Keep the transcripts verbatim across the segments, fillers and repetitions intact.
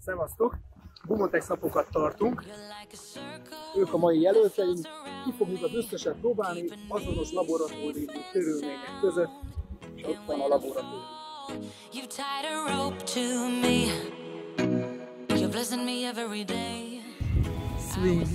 Szevasztok! Bumotex napokat tartunk. Ők a mai jelölteink. Ki fogjuk az összeset próbálni azonos laboratóriumi körülmények között. Ott van a laboratórium. Swing.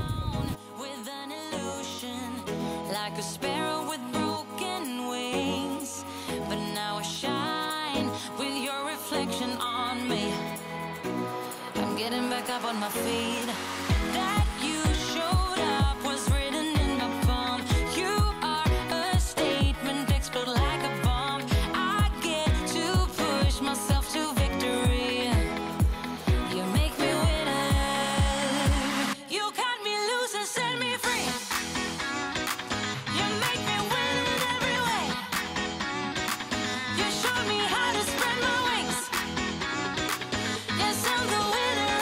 Getting back up on my feet. That you showed up was written in my palm. You are a statement, explode like a bomb. I get to push myself to victory. You make me winner. You cut me loose and set me free. You make me win in every way. You showed me how to spread my wings. Yes, I'm the winner.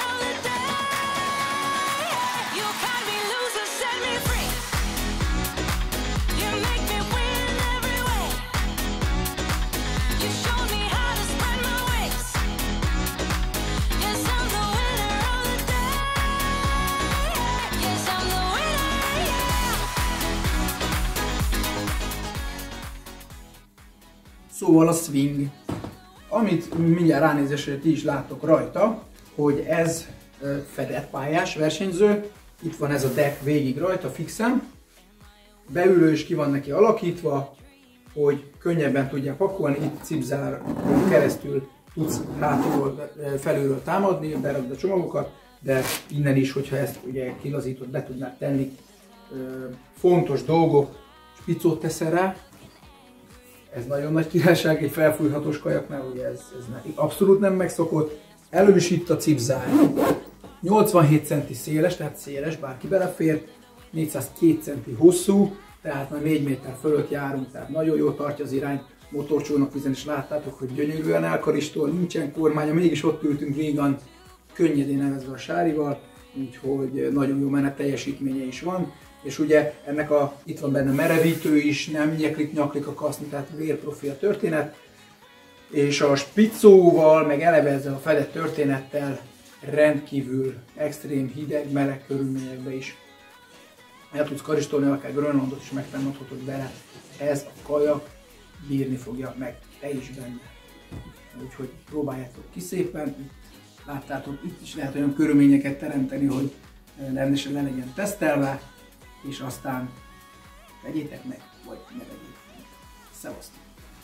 Szóval a swing, amit mindjárt ránézésre ti is láttok rajta, hogy ez fedett pályás versenyző, itt van ez a deck végig rajta fixen, beülő is ki van neki alakítva, hogy könnyebben tudják pakolni, itt cipzáron keresztül tudsz hátulról, felülről támadni, berakd a csomagokat, de innen is, hogyha ezt ugye kilazított, be tudnád tenni fontos dolgok, spicót teszel rá. Ez nagyon nagy királyság egy felfújhatós kajaknál, ugye ez, ez abszolút nem megszokott. Elő is itt a cipzár. nyolcvanhét centi széles, tehát széles, bárki belefér. négyszázkettő centi hosszú, tehát már négy méter fölött járunk, tehát nagyon jól tartja az irányt. Motorcsónakvízen is láttátok, hogy gyönyörűen elkaristol, nincsen kormánya, mégis ott ültünk vígan, könnyedén nevezve a sárival, úgyhogy nagyon jó menet teljesítménye is van. És ugye ennek a, itt van benne merevítő is, nem nyeklik-nyaklik a kaszni, tehát vérprofi a történet. És a spiccóval, meg eleve ezzel a fedett történettel rendkívül extrém hideg, meleg körülményekben is el tudsz karistolni, akár Grönlandot is megtámadhatod bele. Ez a kajak bírni fogja meg, te is benne. Úgyhogy próbáljátok ki szépen. Itt láttátok, itt is lehet olyan körülményeket teremteni, hogy rendesen le legyen tesztelve, és aztán vegyétek meg, vagy ne vegyétek meg. Szevasztok!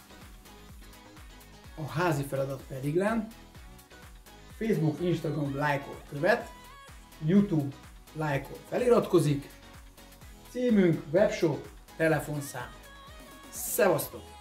A házi feladat pedig len. Facebook, Instagram lájkol követ, YouTube lájkol feliratkozik, címünk, webshop, telefonszám. Szevasztok!